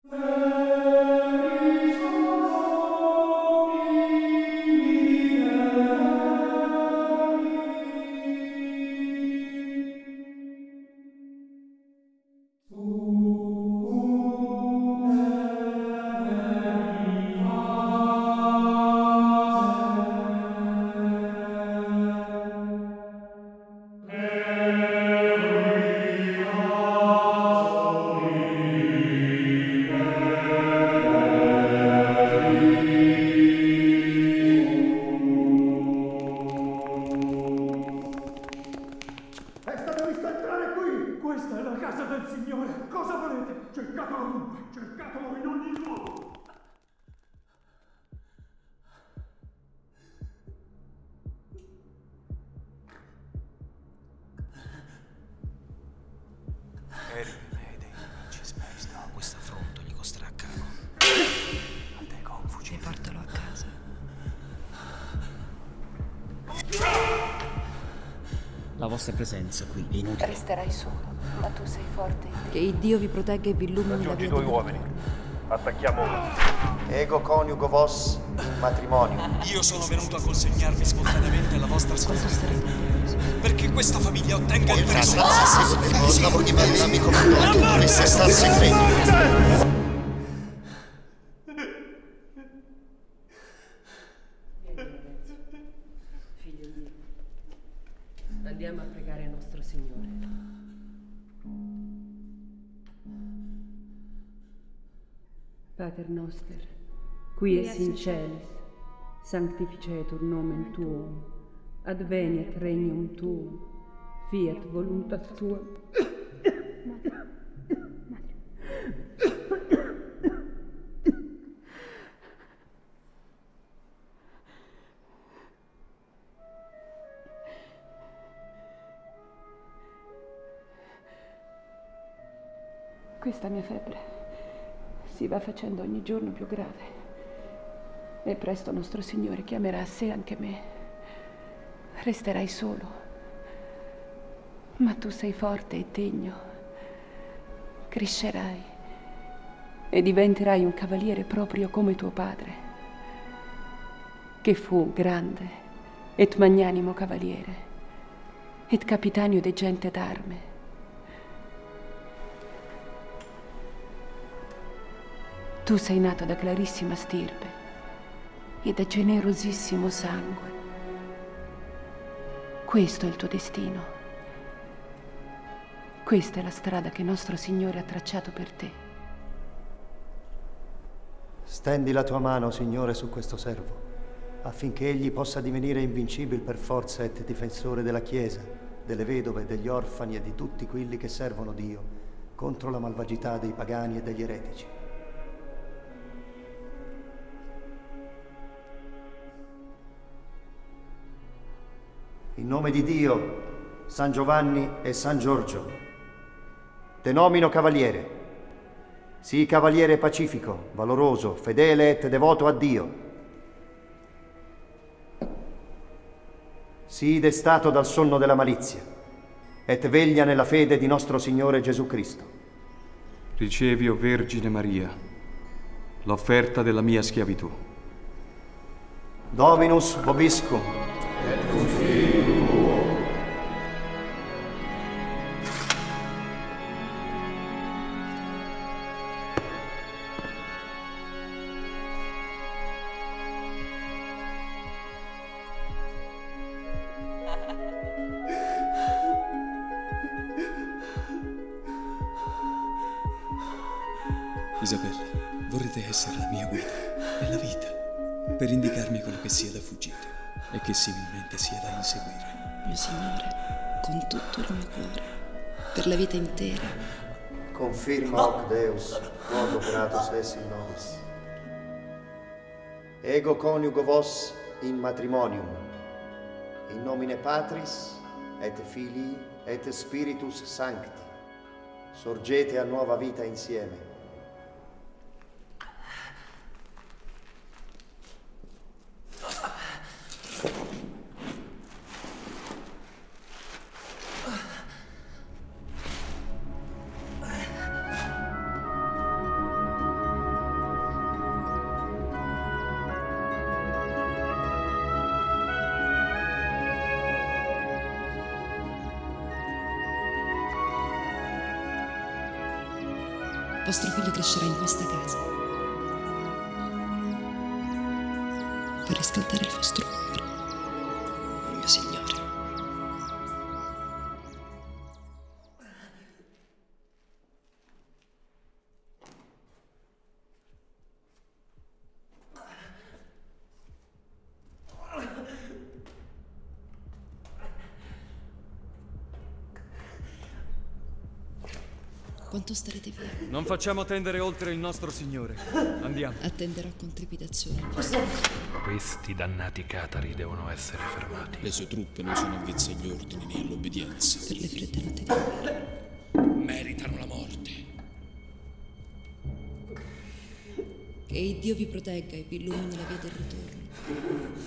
La vostra presenza qui è inutile. Resterai solo, ma tu sei forte. Che il Dio vi protegga e vi illumini la via. 2 uomini. Attacchiamo ora. Ego coniugo vos in matrimonio. Io sono venuto a consegnarmi spontaneamente alla vostra scuola. Perché questa famiglia ottenga il preso. Stavo di me, mi comandò che dovesse star segreto. Figlio mio, andiamo a pregare nostro Signore. Pater noster, qui es in celis, sanctificetur nomen tuum, adveniat regnum tuum, fiat voluntas tua. Questa mia febbre si va facendo ogni giorno più grave e presto nostro Signore chiamerà a sé anche me. Resterai solo, ma tu sei forte e degno. Crescerai e diventerai un cavaliere proprio come tuo padre, che fu grande et magnanimo cavaliere et capitanio de gente d'arme. Tu sei nato da clarissima stirpe e da generosissimo sangue. Questo è il tuo destino. Questa è la strada che nostro Signore ha tracciato per te. Stendi la tua mano, Signore, su questo servo, affinché egli possa divenire invincibile per forza et difensore della Chiesa, delle vedove, degli orfani e di tutti quelli che servono Dio, contro la malvagità dei pagani e degli eretici. In nome di Dio, San Giovanni e San Giorgio, te nomino cavaliere. Sii cavaliere pacifico, valoroso, fedele et devoto a Dio. Sii destato dal sonno della malizia et veglia nella fede di nostro Signore Gesù Cristo. Ricevi, o Vergine Maria, l'offerta della mia schiavitù. Dominus vobiscum. Et cum Filii tuo. Isabella, vorrete essere la mia guida nella vita, per indicarmi quello che sia da fuggire e che similmente sia da inseguire. Mio Signore, con tutto il mio cuore, per la vita intera. Confirma hoc Deus, quod operatus es in nobis. Ego coniugo vos in matrimonium, in nomine Patris et Filii et Spiritus Sancti. Sorgete a nuova vita insieme. Vostro figlio crescerà in questa casa per riscaldare il vostro cuore, oh mio Signore. Quanto starete via? Non facciamo tendere oltre il nostro Signore. Andiamo. Attenderò con trepidazione il vostro figlio. Questi dannati catari devono essere fermati. Le sue truppe non sono avvezze agli ordini né all'obbedienza. Per le fredde notti di guerra. Meritano la morte. Che il Dio vi protegga e vi illumini la via del ritorno.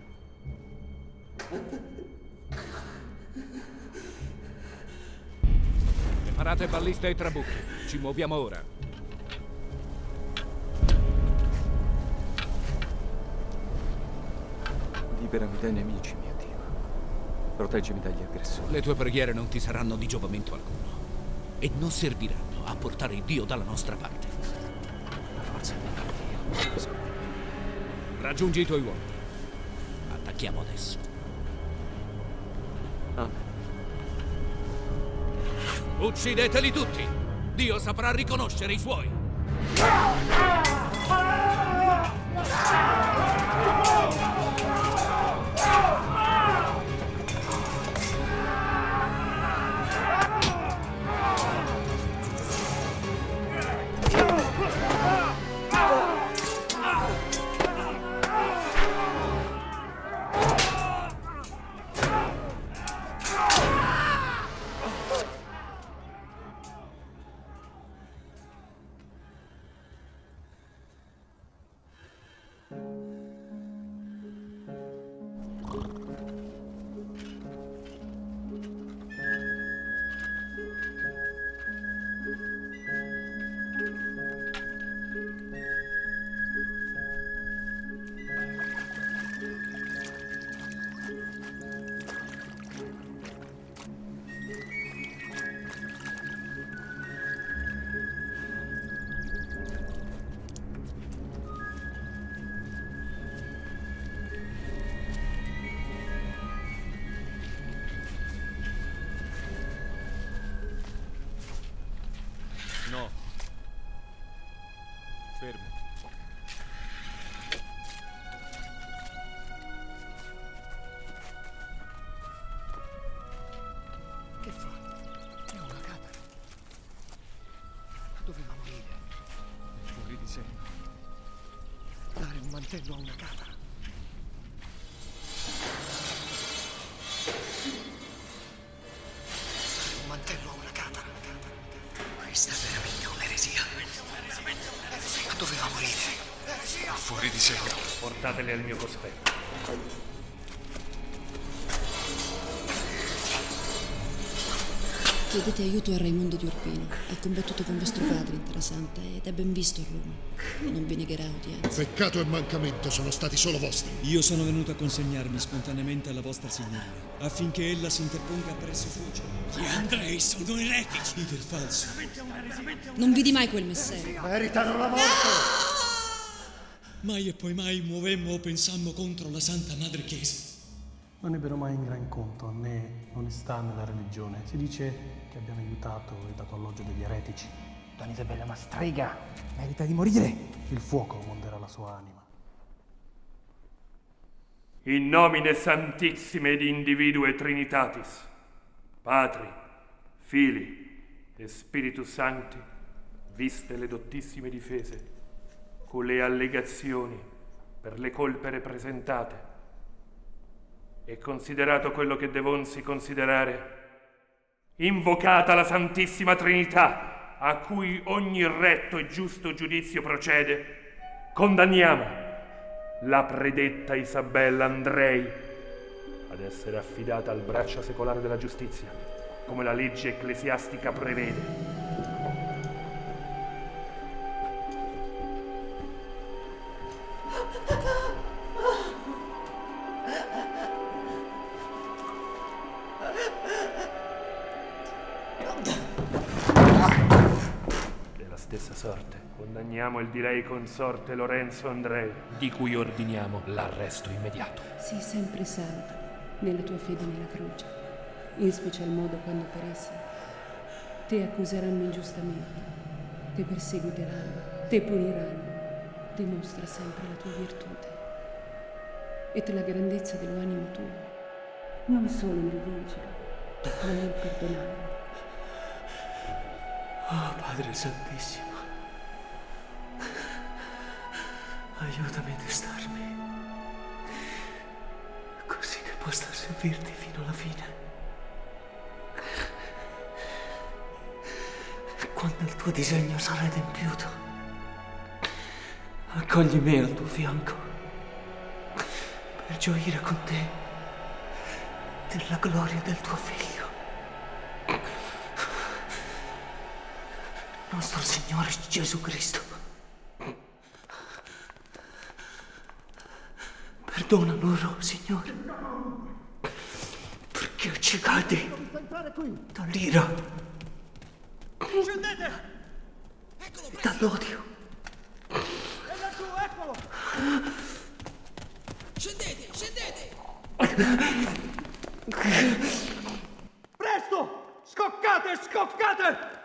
Preparate balliste e trabucchi. Ci muoviamo ora. Liberami dai nemici, mio Dio. Proteggimi dagli aggressori. Le tue preghiere non ti saranno di giovamento alcuno e non serviranno a portare il Dio dalla nostra parte. La forza di Dio. Raggiungi i tuoi uomini. Attacchiamo adesso. Amen. Uccideteli tutti! Dio saprà riconoscere i suoi! No. Fermi. Che fa? È una capra. Doveva morire. È fuori di sé. Dare un mantello a una capra. Un mantello a una capra. Questa è veramente un'eresia. Ma doveva morire. Fuori di sé. Portatele al mio cospetto. Chiedete aiuto a Raimondo di Urbino. Ha combattuto con vostro padre in Terra Santa ed è ben visto a Roma. Non vi negherà udienza. Peccato e mancamento sono stati solo vostri. Io sono venuto a consegnarmi spontaneamente alla vostra signoria, affinché ella si interponga presso Fucio. Gli Andrei sono eretici. Dite il falso. Non vidi mai quel messaggio. Meritano la morte! Mai e poi mai muovemmo o pensammo contro la Santa Madre Chiesa. Non ebbero mai in gran conto né onestà nella religione. Si dice che abbiano aiutato e dato alloggio degli eretici. Don Isabella è una strega. Merita di morire. Il fuoco monderà la sua anima. In nomine santissime di individue Trinitatis, Patri, Fili e Spiritus Sancti, viste le dottissime difese, con le allegazioni per le colpe presentate, e considerato quello che devonsi considerare, invocata la Santissima Trinità, a cui ogni retto e giusto giudizio procede, condanniamo la predetta Isabella Andrei ad essere affidata al braccio secolare della giustizia, come la legge ecclesiastica prevede. stessa sorte. Condanniamo il di lei consorte Lorenzo Andrei, di cui ordiniamo l'arresto immediato. Sii sempre saldo nella tua fede nella croce, in special modo quando per essa te accuseranno ingiustamente, te perseguiteranno, te puniranno. Dimostra sempre la tua virtute e la grandezza dell'animo tuo, non solo nel vincere, ma nel perdonare. Oh, Padre Santissimo, aiutami a destarmi, così che possa servirti fino alla fine. E quando il tuo disegno sarà adempiuto, accogli me al tuo fianco per gioire con te della gloria del tuo Figlio, nostro Signore Gesù Cristo. Perdona loro, Signore, perché accecati dall'ira e dall'odio. Scendete, scendete! Presto! Scoccate, scoccate!